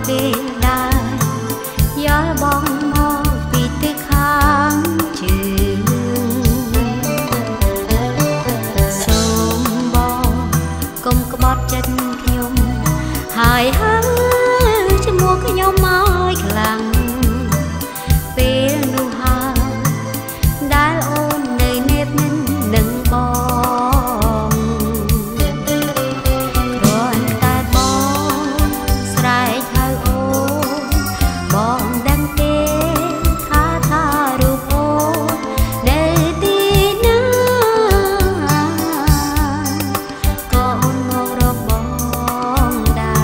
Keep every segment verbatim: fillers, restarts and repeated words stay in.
ពេលដែរយ៉ាបងមកពីទិសខាងជើងសូមបងកុំក្បត់ចិត្តខ្ញុំហើយហើយឈ្មោះខ្ញុំមកខ្លាំងពេលនោះហើយដែលអូននៅនេបនឹងនឹងបងគ្រាន់តែបងស្រែកហៅអូនបងដឹងទេថាថារូបអូននៅទីណាក៏អូនមករកបងដែរ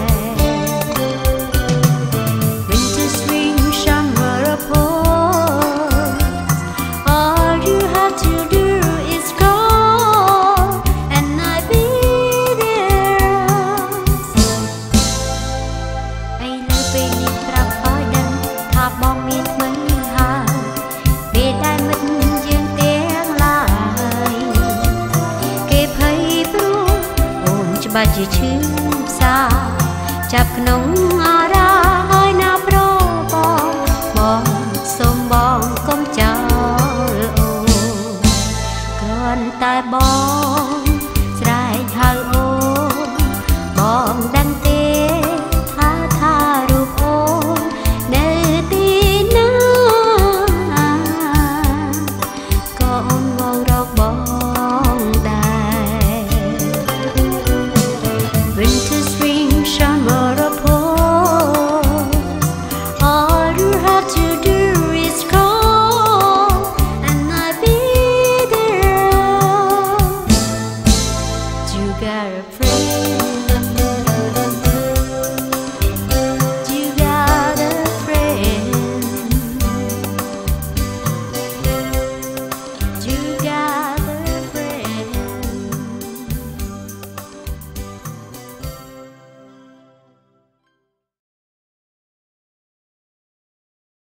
Winter spring summer apart all you have to do is call and I'll be there ឥឡូវពេលនេះប្រាប់ឲ្យដឹងថាបងមានថ្មីហើយពេលដែលមិត្តយើងទាំងឡាយគេភ័យព្រោះអូនច្បាស់ជាឈឺផ្សាចាប់ក្នុងអារ៉ាហើយណាប្របងបងសូមបងកុំចោលអូនគ្រាន់តែបង